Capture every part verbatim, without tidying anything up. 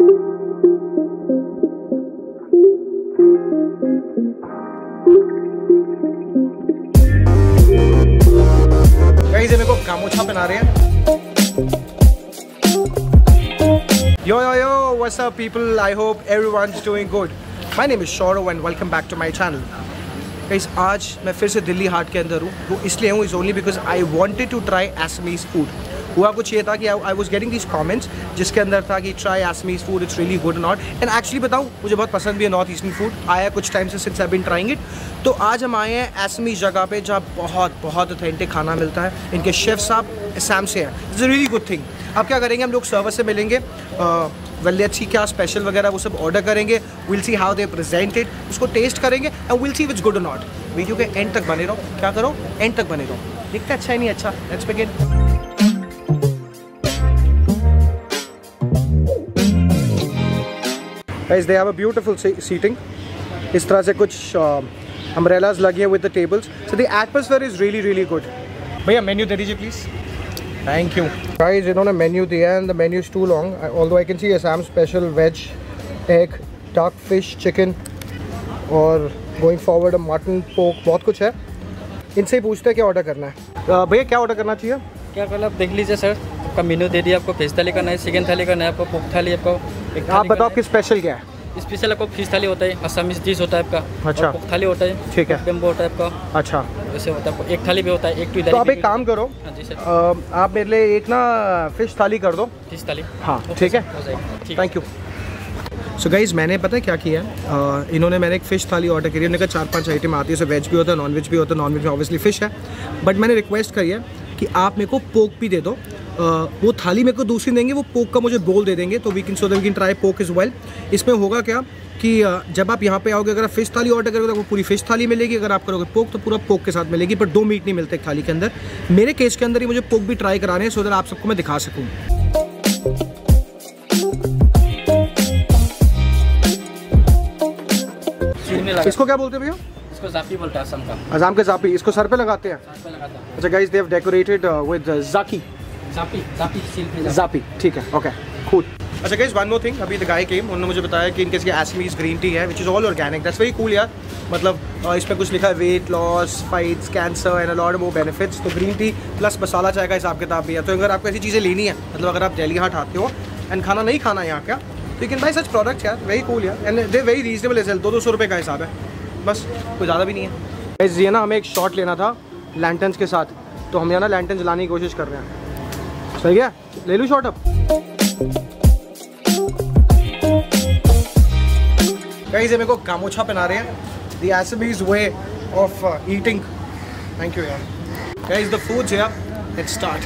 Guys मेरे को गामोछा पहना रहे हैं। Yo yo yo, what's up people? I hope everyone's doing good. My name is Shaurav and welcome back to my channel. Guys, आज मैं फिर से दिल्ली हाट के अंदर हूँ। वो इसलिए हूँ is only because I wanted to try Assamese food. हुआ कुछ ये था कि I was getting these comments जिसके अंदर था कि try Assamese food, it's really good not. And actually बताऊँ, मुझे बहुत पसंद भी है नॉर्थ ईस्टर्न फूड। आया कुछ टाइम से since I been trying it. तो आज हम आए हैं असमीज़ जगह पे जहाँ बहुत बहुत ऑथेंटिक खाना मिलता है। इनके शेफ साहब असम से हैं। It's a really good thing. अब क्या करेंगे, हम लोग सर्वर से मिलेंगे, वेल लेट्स सी क्या स्पेशल वगैरह वो सब ऑर्डर करेंगे। Will see how they present it, उसको टेस्ट करेंगे and will see it's good और नॉट। वीडियो के एंड तक बने रहो। क्या करो, एंड तक बने रहो। दिखता अच्छा है नहीं अच्छा। Let's begin. Guys they have a beautiful seating. इस तरह से कुछ अम्ब्रेलाज लगे हैं with the tables, so the atmosphere is really really good. भैया मेन्यू दे दीजिए प्लीज। Thank you. गाइस इन्होंने मेन्यू दिया है and the menu is too long, although I can see Assam special veg, egg, duck, fish, chicken और going forward mutton, pork, बहुत कुछ है। इनसे ही पूछते हैं क्या ऑर्डर करना है। भैया क्या ऑर्डर करना चाहिए? क्या कल आप देख लीजिए सर, आपका मेन्यू दे दिया। आपको फिश थाली करना है, चिकन थाली करना है, आपको पोक थाली, आपको एक आप बताओ आपकी स्पेशल क्या है? स्पेशल आपको फिश थाली होता है, असमीज डिश होता है आपका। अच्छा। पोक थाली होता है, ठीक है। बेम्बो होता है आपका। अच्छा, ऐसे होता है आपको। एक थाली भी होता है, एक टू। तो आप एक काम करो, हाँ जी सर, आप मेरे लिए एक ना फिश थाली कर दो। फिश थाली, हाँ ठीक है, थैंक यू। सो गाइज़ मैंने पता है क्या किया है, uh, इन्होंने मैंने एक फ़िश थाली ऑर्डर करी है। उन्होंने कहा चार पांच आइटम आती है, सो वेज भी होता है, नॉन वेज भी होता है। नॉन वेज में ऑब्वियसली फ़िश है, बट मैंने रिक्वेस्ट करी है कि आप मेरे को पोक भी दे दो। uh, वो थाली मेरे को दूसरी देंगे, वो पोक का मुझे बोल दे देंगे, तो we can so that we can try pork as well. इसमें होगा क्या कि uh, जब आप यहाँ पे आओगे, अगर आप फ़िश थाली ऑर्डर करोगे तो आपको पूरी फ़िश थाली मिलेगी। अगर आप करोगे पोक तो पूरा पोक के साथ मिलेगी, पर दो मीट नहीं मिलते एक थाली के अंदर। मेरे केस के अंदर ही मुझे पोक भी ट्राई कराने हैं, सो दैट आप सबको मैं दिखा सकूँ। इसको क्या बोलते हैं भैया? इसको जापी बोलते हैं, असम का। असम के जापी। इसको सर पे लगाते हैं? सर पे लगाते हैं। अच्छा guys, they have decorated with जाकी। जापी, जापी, सील पे जापी, ठीक है, ओके, कूल। अच्छा गाइस, वन मोर थिंग, अभी द गाय केम, उन्होंने मुझे बताया कि इनके असमीज़ ग्रीन टी है, which is all organic. That's very cool यार। मतलब इसमें कुछ लिखा है weight loss, fights cancer and a lot more benefits. तो ग्रीन टी प्लस मसाला चाय का हिसाब किताब भी है। तो अगर आपको ऐसी चीज़ें लेनी है, मतलब अगर आप दिल्ली हाट आते हो एंड खाना नहीं खाना यहाँ का, तो you can buy such products यार। वेरी कूल यार, and they very reasonable as well. दो दो सौ रुपये का हिसाब है, बस कोई ज़्यादा भी नहीं है। ये ना हमें एक शॉट लेना था लैंटर्न्स के साथ, तो हम यहाँ ना लैंटर्न्स लाने की कोशिश कर रहे हैं। सही है, ले लूँ शॉट अब? गाइस मेरे को गामोछा पहना रहे हैं, the Assamese way of eating. Thank you यार। Guys the foods here, let's start.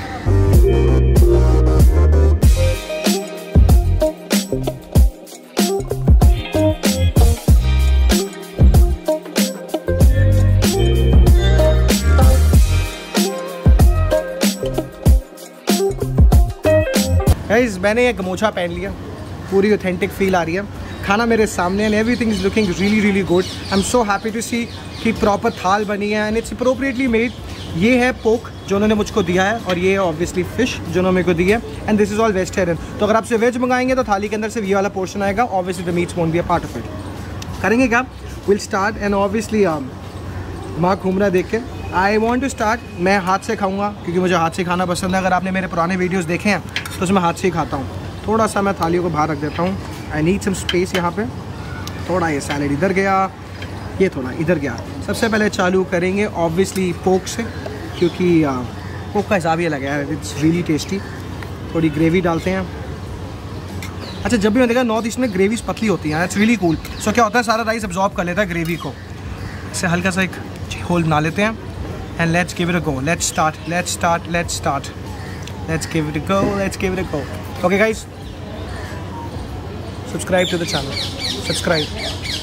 Guys मैंने एक गमोछा पहन लिया, पूरी ऑथेंटिक फील आ रही है। खाना मेरे सामने and everything is looking really really good. I am so happy to see कि प्रॉपर थाल बनी है एंड इट्स अप्रोप्रिएटली मेड। ये है पोक जो उन्होंने मुझको दिया है, और ये है ऑब्वियसली फ़िश जो उन्होंने मेरे को दी है, and this is all vegetarian. तो अगर आपसे वेज मंगाएंगे तो थाली के अंदर सिर्फ ये वाला पोर्शन आएगा। Obviously the meats won't be a part of it. करेंगे क्या? विल स्टार्ट एंड ऑब्वियसली दिमाग घूम रहा है देख के। आई वॉन्ट टू स्टार्ट, मैं हाथ से खाऊँगा क्योंकि मुझे हाथ से खाना पसंद है। अगर आपने मेरे पुराने वीडियोज़ देखे हैं तो उसमें हाथ से ही खाता हूँ। थोड़ा सा मैं थाली को बाहर रख देता हूँ। आई नीड सम स्पेस यहाँ पे। थोड़ा ये सैलेड इधर गया, ये थोड़ा इधर गया। सबसे पहले चालू करेंगे ऑब्वियसली पोक से, क्योंकि पोक का हिसाब ही अलग है। It's really tasty. थोड़ी ग्रेवी डालते हैं। अच्छा, जब भी मैं देखा नॉर्थ ईस्ट में ग्रेवीज पतली होती हैं, इट्स रियली कूल। सो क्या होता है, सारा राइस अब्जॉर्ब कर लेता है ग्रेवी को। इससे हल्का सा एक होल बना लेते हैं and let's give it a go. Let's start let's start let's start let's give it a go let's give it a go. Okay guys, subscribe to the channel, subscribe.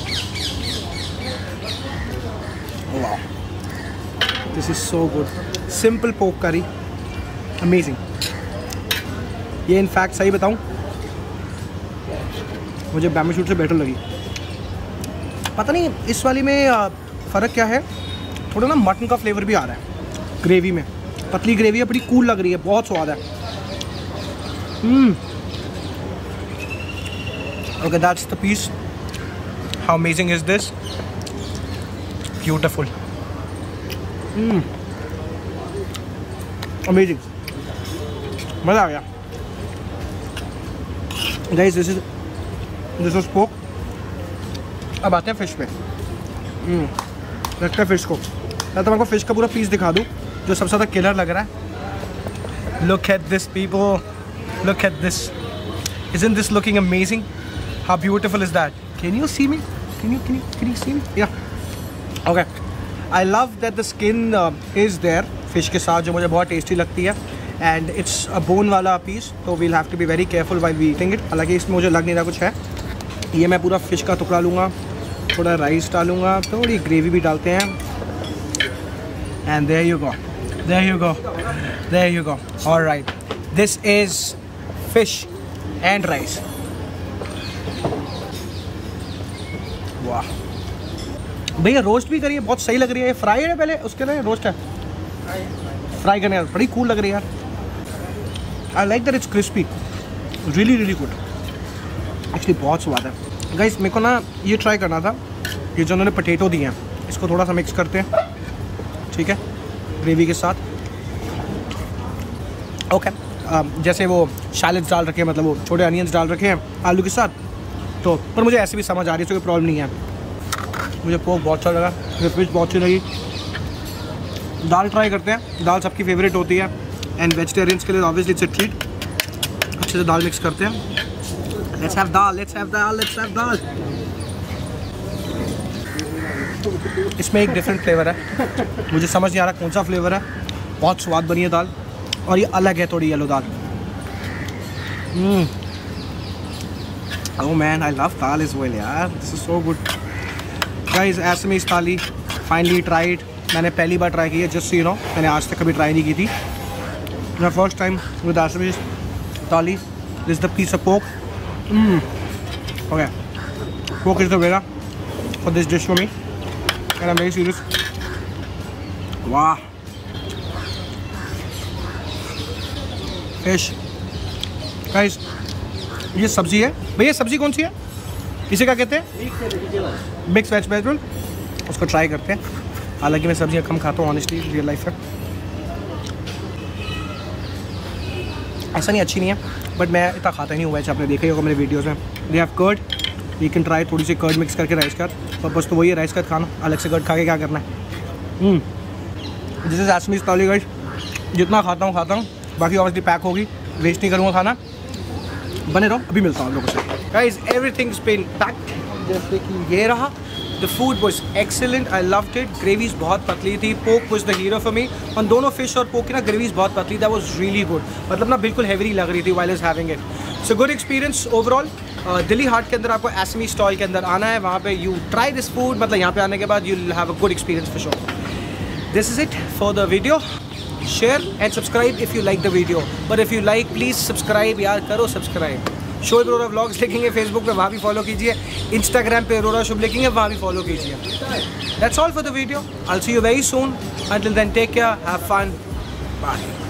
Wow, this is so good. Simple pork curry, amazing. ये in fact सही बताऊं, मुझे bamboo shoot से better लगी। पता नहीं इस वाली में फ़र्क क्या है, थोड़ा ना मटन का फ्लेवर भी आ रहा है ग्रेवी में। पतली ग्रेवी है, बड़ी कूल लग रही है, बहुत स्वाद है। हम्म Okay, that's the piece. How amazing is this? Beautiful. Mm. Amazing. मज़ा आ गया. Guys, this is this is pork. अब आते हैं फिश पे. हम्म रखते हैं फिश को. मैं तुमको फिश का पूरा पीस दिखा दूँ जो सबसे ज़्यादा किलर लग रहा है. Look at this, people. Look at this. Isn't this looking amazing? How beautiful is that? Can you see me? Can you can you can you see me? Yeah. Okay. I love that the skin uh, is there. Fish के साथ जो मुझे बहुत tasty लगती है. And it's a bone वाला piece, so we'll have to be very careful while we eating it. हालांकि इसमें मुझे लग नहीं रहा कुछ है. ये मैं पूरा फिश का टुकड़ा लूँगा, थोड़ा राइस डालूँगा, थोड़ी ग्रेवी भी डालते हैं. And there you go, there you go, there you go. All right, this is fish and rice. वाह भैया, रोस्ट भी करिए, बहुत सही लग रही है. ये फ्राई है पहले, उसके लिए रोस्ट है. फ्राई करने यार बड़ी कूल लग रही है यार. I like that it's crispy. Really really good. Actually बहुत स्वाद है. गाइस मेरे को ना ये ट्राई करना था. ये जो उन्होंने पोटैटो दिए हैं इसको थोड़ा सा मिक्स करते हैं, ठीक है, ग्रेवी के साथ. Okay okay. uh, जैसे वो शैलेट्स डाल रखे हैं, मतलब वो छोटे अनियंस डाल रखे हैं आलू के साथ, तो पर मुझे ऐसे भी समझ आ रही है, तो कोई प्रॉब्लम नहीं है. मुझे पोर्क बहुत अच्छा लगा, मुझे फिश बहुत अच्छी लगी. दाल ट्राई करते हैं. दाल सबकी फेवरेट होती है एंड वेजिटेरियंस के लिए ऑब्वियसली इट्स अ ट्रीट. अच्छे से दाल मिक्स करते हैं. Let's have dal, let's have dal, let's have dal. इसमें एक डिफरेंट फ्लेवर है, मुझे समझ नहीं आ रहा कौन सा फ्लेवर है. बहुत स्वाद बनी है दाल, और ये अलग है थोड़ी येलो दाल. Oh man, I love dal as well यार. This is so good. Guys, Assamese thali finally tried. मैंने पहली बार ट्राई की है, जस्ट यू नो, मैंने आज तक कभी ट्राई नहीं की थी. My first time with Assamese thali. This the piece of pork. Okay, pork is the vera for this dish for me and I am very serious. वाह, फिश. गाइस, ये सब्ज़ी है भैया. सब्ज़ी कौन सी है? इसे क्या कहते हैं? Mix veg vegetable. उसको ट्राई करते हैं. हालांकि मैं सब्जियां कम खाता हूँ ऑनेस्टली रियल लाइफ में. ऐसा नहीं अच्छी नहीं है, बट मैं इतना खाता ही नहीं हुआ है. आपने देखा ही होगा मेरे वीडियोस में. They have curd, you can try. थोड़ी सी कर्ड मिक्स करके राइस कर. पर बस तो वही है, राइस कर्ड खाना. अलग से कर्ड खा के क्या करना है. This is Assamese thali guys. जितना खाता हूँ खाता हूँ, बाकी ऑब्वियसली पैक होगी, वेस्ट नहीं करूँगा खाना. बने रहो, अभी मिलता हूँ आप लोगों से. Guys, everything's been packed. जैसे कि ये रहा. The food was excellent. I loved it. Gravies बहुत पतली थी. Pork was the hero for me. On दोनों fish और pork की ना gravies बहुत पतली. That was really good. मतलब ना बिल्कुल heavy लग रही थी while I was having it. So good experience overall. uh, Delhi हाट के अंदर आपको असमी स्टॉल के अंदर आना है. वहाँ पे you try this food. मतलब यहाँ पे आने के बाद you'll have a good experience for sure. This is it for the video. Share and subscribe if you like the video. But if you like, please subscribe यार, करो subscribe. Shoaib Arora vlogs लिखेंगे Facebook पे, वहाँ भी फॉलो कीजिए. Instagram पे अरोड़ा शुभ लिखेंगे, वहाँ भी फॉलो कीजिए. That's all for the video. I will see you very soon. Until then take care, have fun, bye.